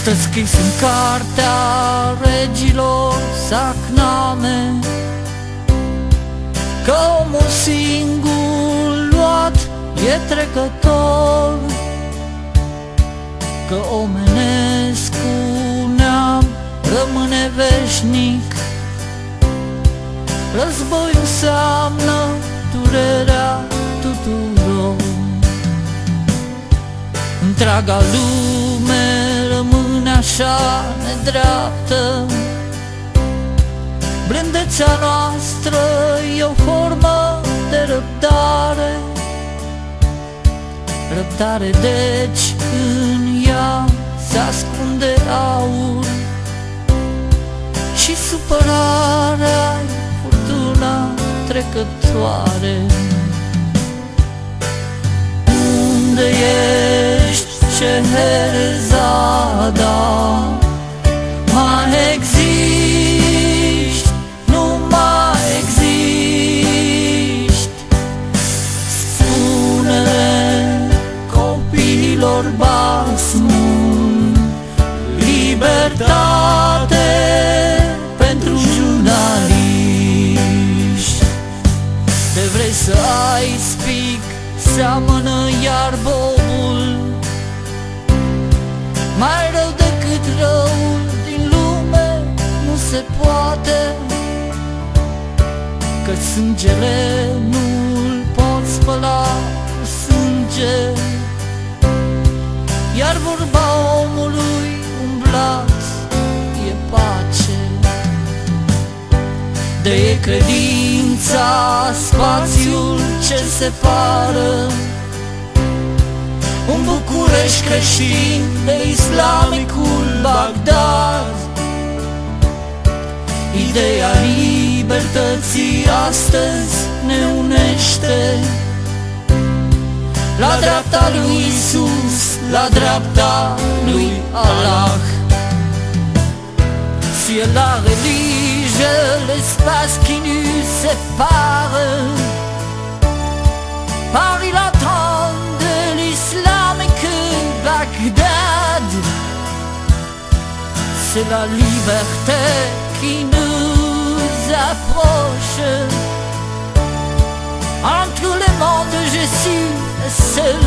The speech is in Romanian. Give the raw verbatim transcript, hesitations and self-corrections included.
stă scris în cartea regilor Sacname că omul singur luat e trecător, că omenescul neam rămâne veșnic. Războiul înseamnă durerea tuturor. Întreaga lume rămâne așa nedreaptă. Blândețea noastră e o formă de răbdare. Răbdare, deci, în ea se ascunde aur. Și supărarea-i furtuna trecătoare. Unde ești, Șeherezada? Mai existi, nu mai existi. Spune-le copiilor Basmun, libertate pentru jurnaliști. De vrei să ai spic, seamănă iar bobul, mai rău decât răul din lume nu se poate, că sângele nu-l pot spăla cu sânge, iar vorba omului umblat e pace. De e credința spațiul ce separă un București creștin de islamicul Bagdad. Ideea libertății astăzi ne unește la dreapta lui Isus, la dreapta lui Allah. Si la religie, l'espace qui nous sépare, Paris l'attend de l'islamique Bagdad. C'est la liberté qui nous approche. Entre les mondes je suis seul